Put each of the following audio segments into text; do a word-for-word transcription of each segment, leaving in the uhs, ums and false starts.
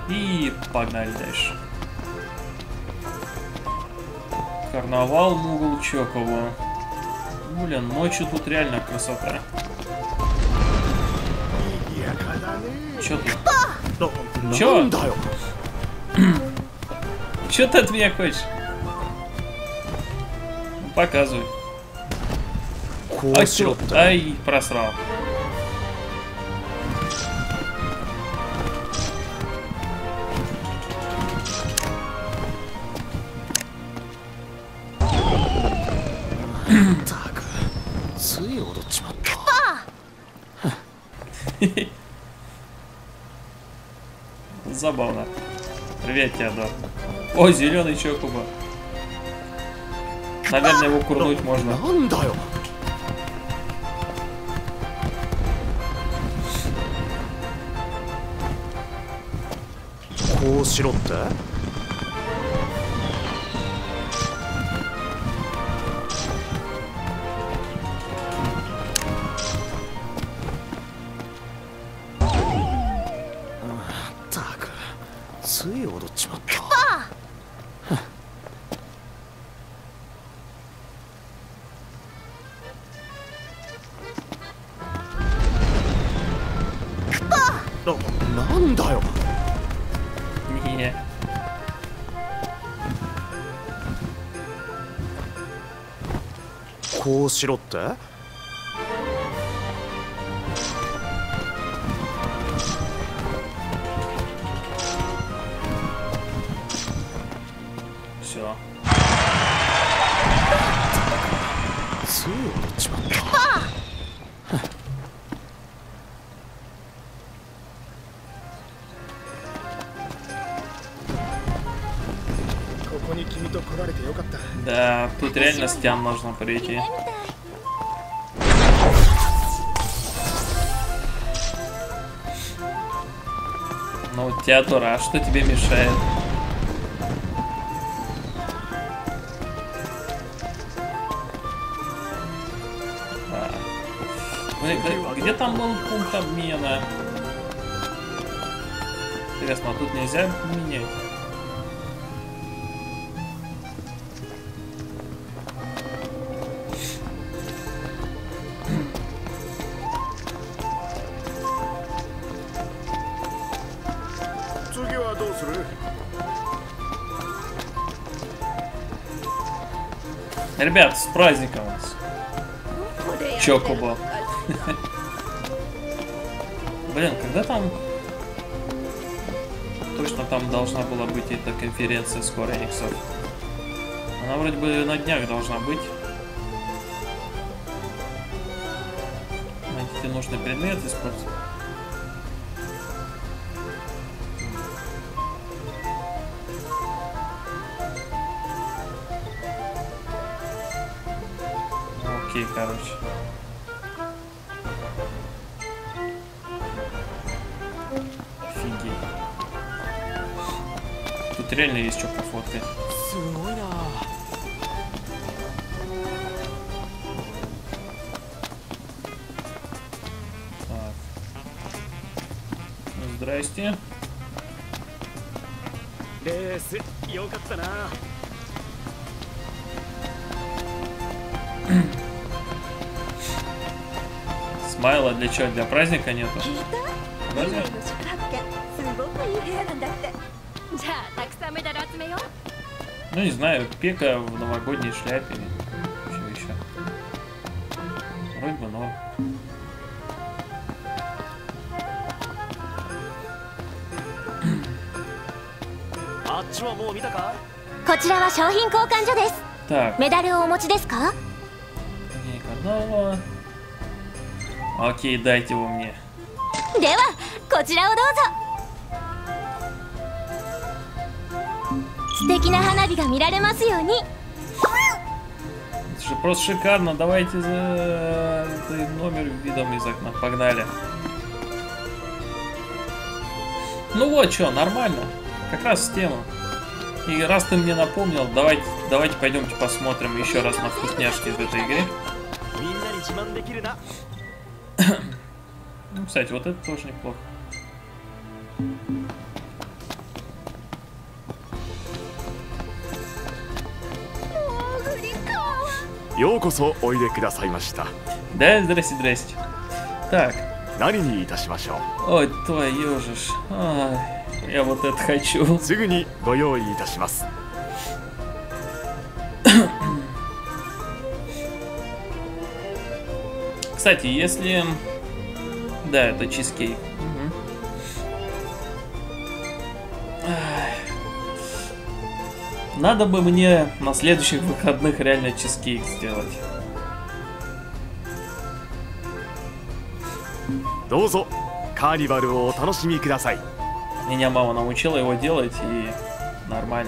И погнали дальше. Карнавал Мугл Чокова. Блин, ночью тут реально красота. Чё ты? Чё? Чё ты от меня хочешь? Ну, показывай. Ай, чё? Ай, просрал. Забавно. Привет, Теодор. О, зеленый Чокуба. Наверное, его курнуть можно. Не. Все. Да, тут реально стян можно пройти. Ну, Теодора, а что тебе мешает? А. Блин, где, где там был пункт обмена? Интересно, а тут нельзя менять? Ребят, с праздником вас. Чокуба. Блин, когда там... Точно там должна была быть эта конференция Square Enix. Она вроде бы на днях должна быть. Найдите нужный предмет, используйте. Окей, короче. Офигеть. Тут реально есть что пофоткать. Так. Здрасте. Смайла для чего? Для праздника нету? Разве? Ну не знаю, Пека в новогодней шляпе. Что еще? Вроде бы норм. Так. Канала. Окей, дайте его мне. Это же просто шикарно. Давайте за номер видом из окна. Погнали. Ну вот что, нормально. Как раз в тему. И раз ты мне напомнил, давайте, давайте пойдемте посмотрим еще раз на вкусняшки в этой игре. Ну, кстати, вот это тоже неплохо. ようこそおいでくださいました。 Да, здрасте, здрасте. Так. 何にいたしましょう。 Ой, твою же ж. Ай, я вот это хочу. すぐにご用意いたします。 Кстати, если... Да, это чизкейк. Угу. Надо бы мне на следующих выходных реально чизкейк сделать. どうぞカーニバルをお楽しみください。 Меня мама научила его делать, и нормально.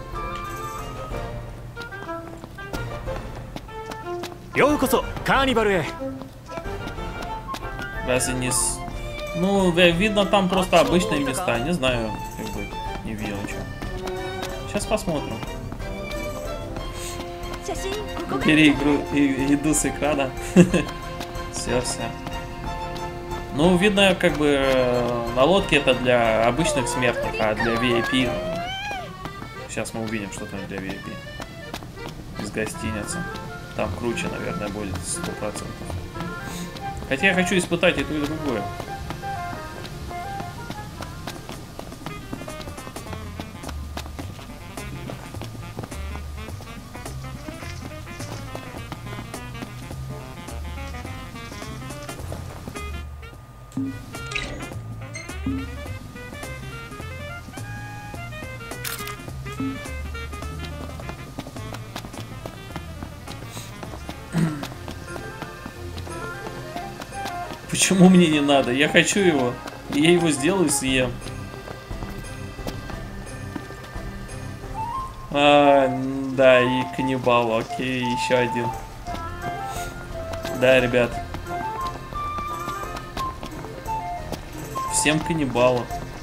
ようこそカーニバルへ。 Разве не с... Ну, видно, там просто обычные места. Не знаю, как бы не видел ничего. Сейчас посмотрим. Бери игру, и, еду с экрана. Все, все. Ну, видно, как бы на лодке это для обычных смертных, а для ви ай пи... Сейчас мы увидим, что там для ви ай пи. Из гостиницы. Там круче, наверное, будет сто процентов. Хотя я хочу испытать и то, и другое. Почему мне не надо? Я хочу его. Я его сделаю и съем. А, да, и каннибал. Окей, еще один. Да, ребят. Всем каннибалу.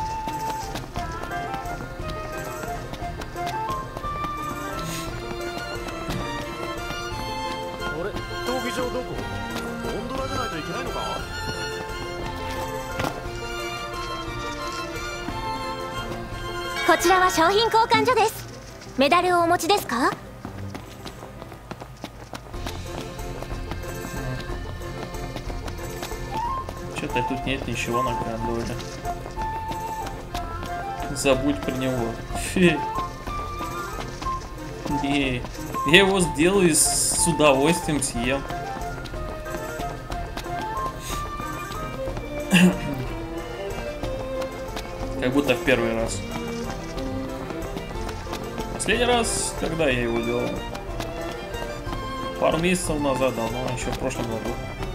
Что-то тут нет ничего на гондоле. Забудь про него. Фи. Не, я его сделаю и с удовольствием съем. Как будто в первый раз. Последний раз, когда я его делал? Пару месяцев назад, давно, еще в прошлом году.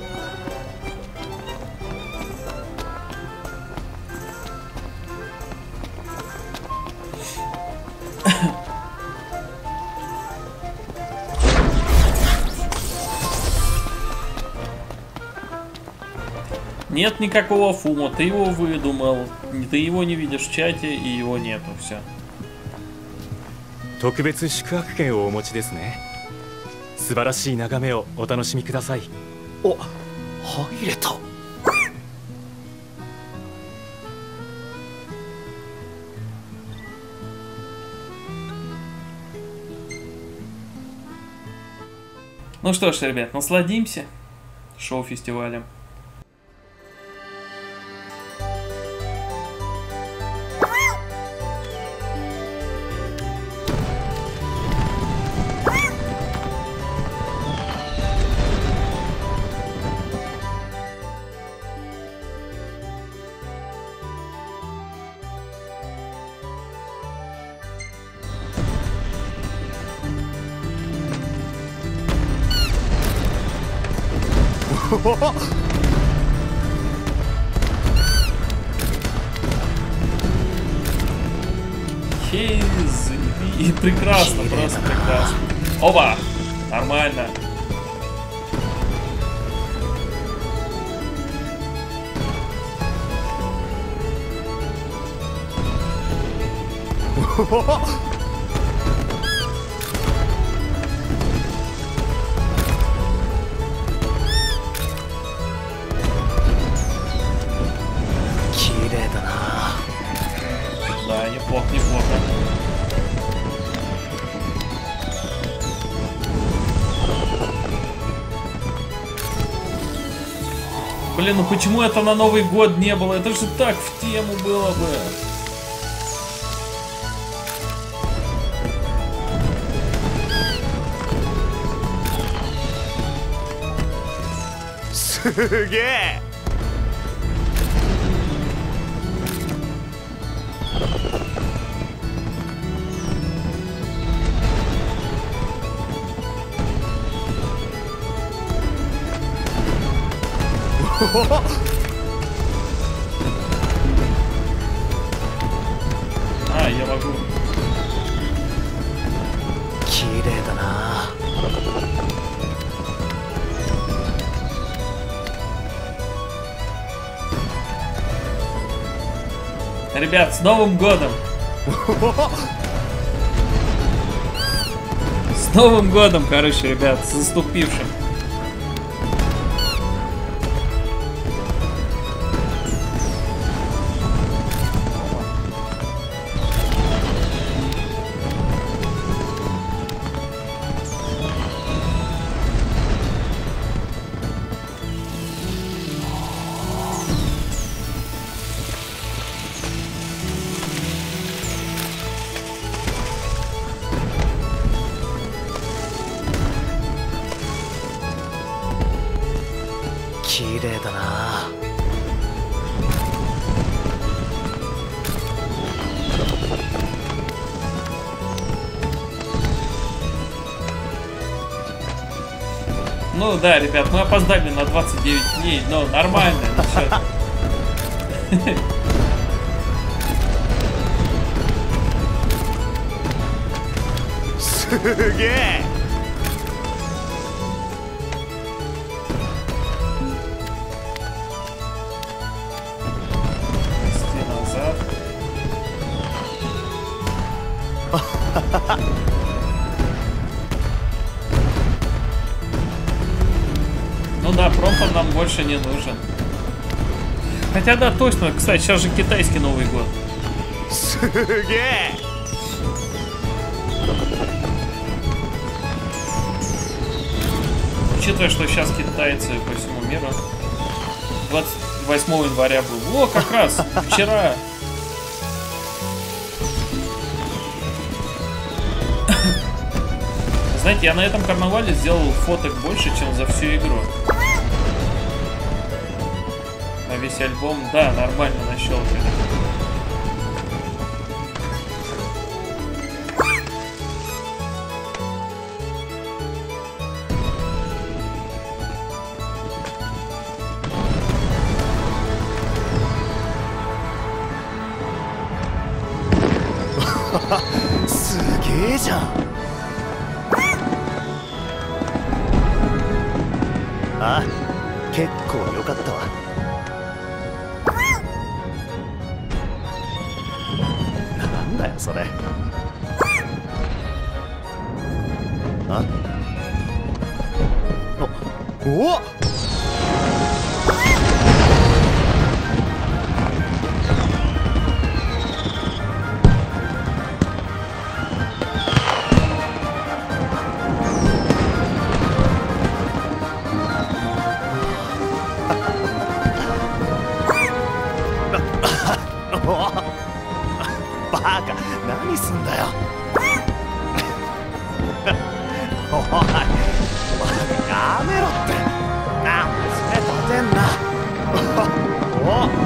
Нет никакого фума, ты его выдумал, ты его не видишь в чате и его нету, все. 特別宿泊券をお持ちですね。素晴らしい眺めをお楽しみください。お、入れた。 Ну что ж, ребят, насладимся шоу-фестивалем. Хейз, и прекрасно, просто прекрасно. Оба! Нормально. Да, неплохо, неплохо. Блин, ну почему это на Новый год не было? Это же так в тему было бы. Суге! А, я могу. Ребят, с Новым годом! С Новым годом, короче, ребят, с наступившим. Ну да, ребят, мы опоздали на двадцать девять дней, но нормально, ничего. Суге! Назад. Ну да, промпт нам больше не нужен. Хотя да, точно, кстати, сейчас же китайский Новый год. Суге! Учитывая, что сейчас китайцы по всему миру. двадцать восьмого января был. О, как раз, вчера. Знаете, я на этом карнавале сделал фоток больше, чем за всю игру. На весь альбом, да, нормально нащелкали. あ、結構良かったわ。なんだよそれ。あ？お、おっ！バカ、何すんだよ。おい、やめろって。なんでそれ立てんな。おっ。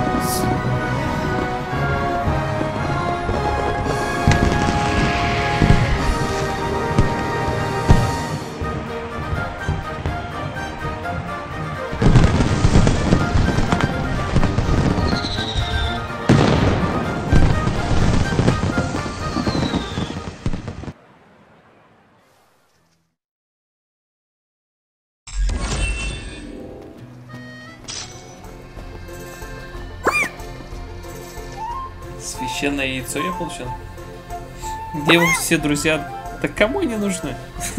Священное яйцо я получил. Где его все друзья? Так кому они нужны?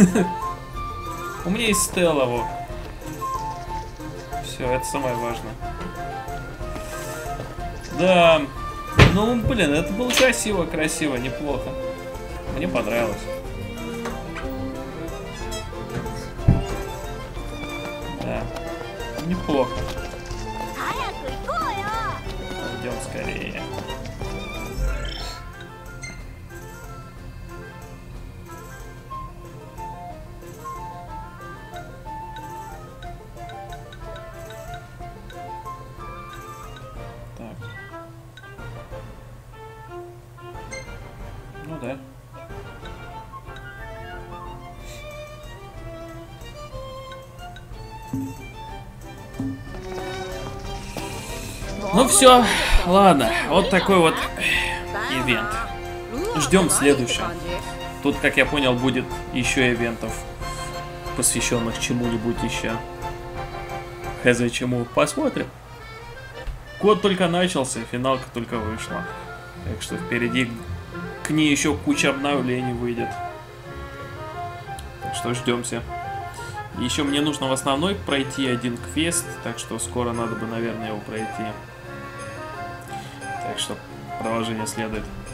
У меня есть Стелла, вот. Все, это самое важное. Да. Ну, блин, это было красиво, красиво, неплохо. Мне понравилось. Да. Неплохо. скорее. Так. Ну да. Ну все, ладно, вот такой вот ивент. Ждем следующего. Тут, как я понял, будет еще ивентов, посвященных чему-нибудь еще. Хз чему. Посмотрим. Год только начался, финалка только вышла. Так что впереди к ней еще куча обновлений выйдет. Так что ждемся. Еще мне нужно в основной пройти один квест, так что скоро надо бы, наверное, его пройти. Так что продолжение следует.